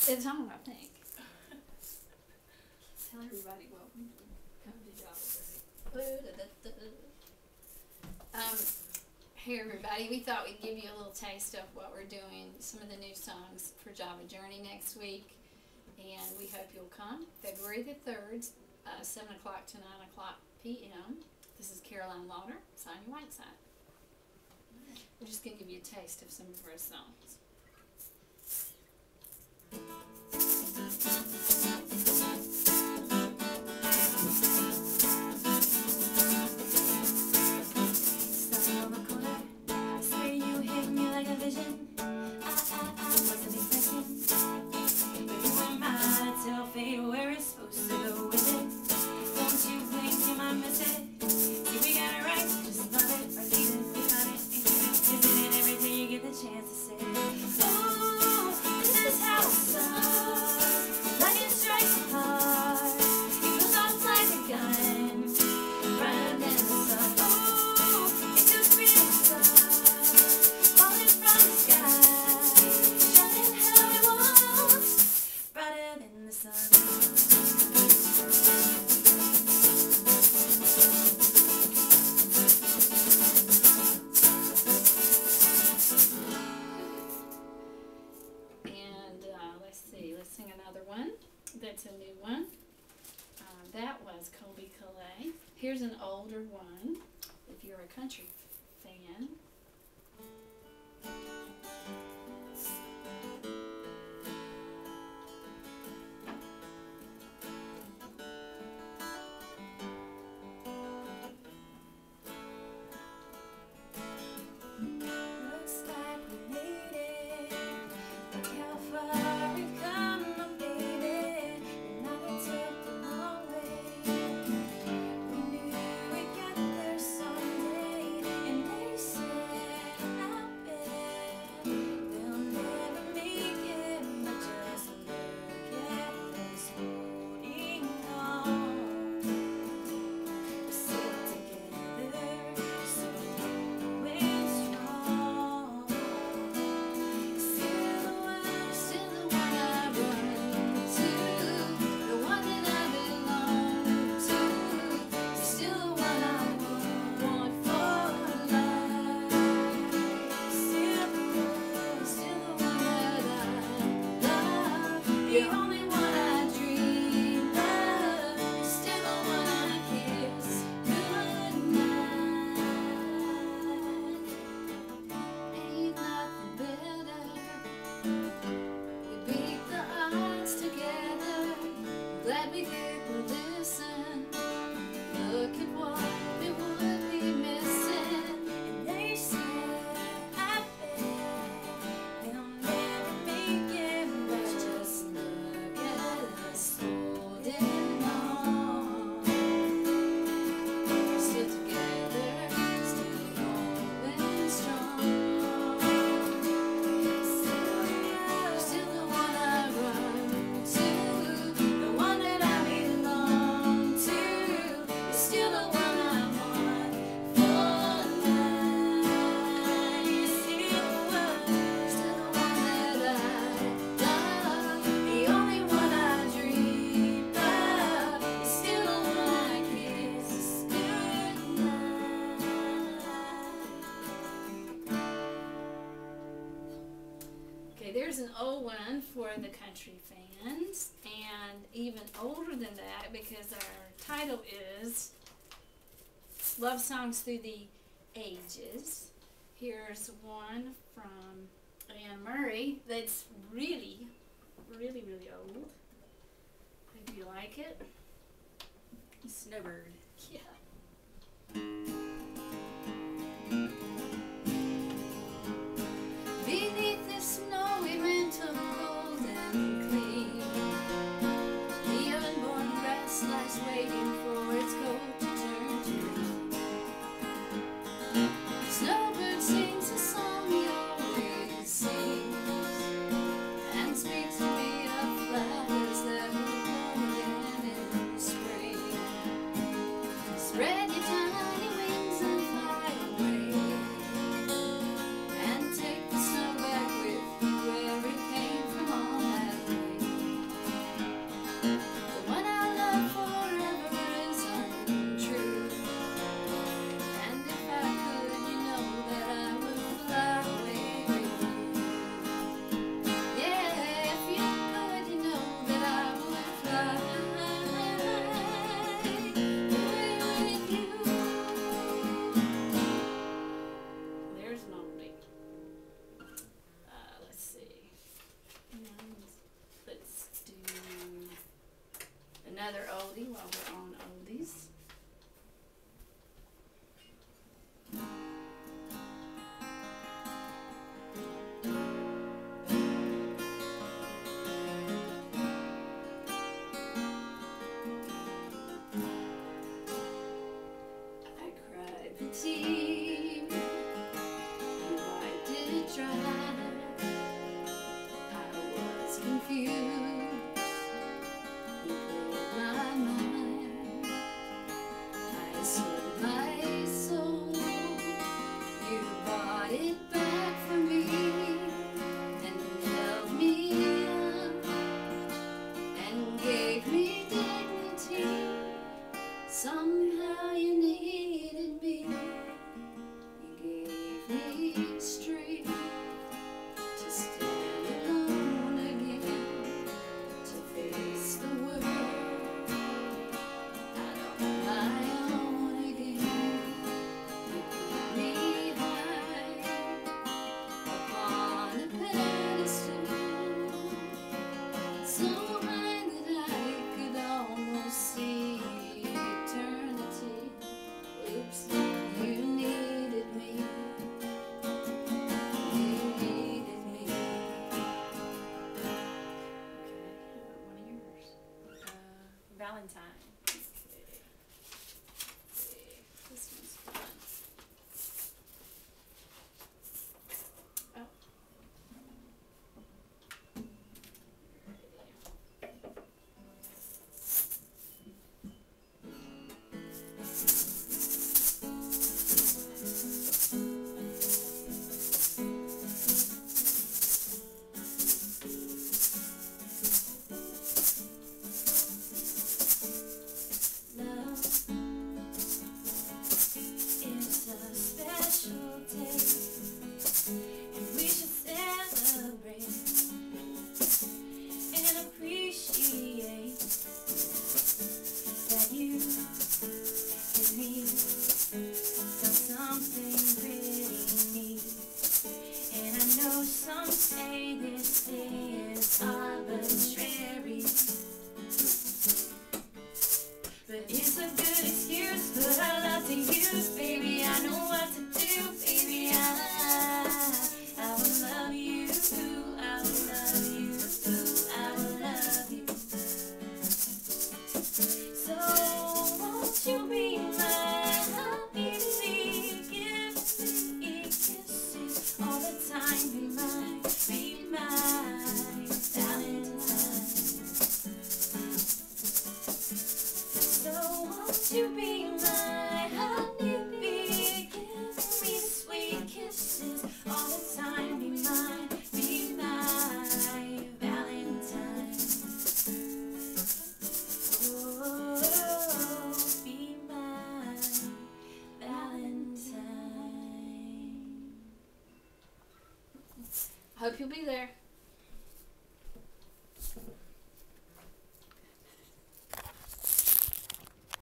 It's on, I think. Tell everybody welcome to come to Java. Hey everybody, we thought we'd give you a little taste of what we're doing, some of the new songs for Java Journey next week, and we hope you'll come. February the 3rd, 7 o'clock to 9 o'clock p.m. This is Caroline Lauder, Sonia Whiteside. We're just going to give you a taste of some of our songs. That's a new one. That was Colby Calais. Here's an older one, if you're a country fan. There's an old one for the country fans, and even older than that because our title is Love Songs Through the Ages. Here's one from Anne Murray that's really, really, really old. Hope you like it. Snowbird. Yeah. Beneath the snowy winter cold and clean, the unborn grass lies waiting for its coat to turn to green. Snowbird sings a song he always sings, and speaks to me of flowers that will bloom again in spring. Spread your tiny wings and fly away, and take the snow back with you where it came from all that way. Hope you'll be there.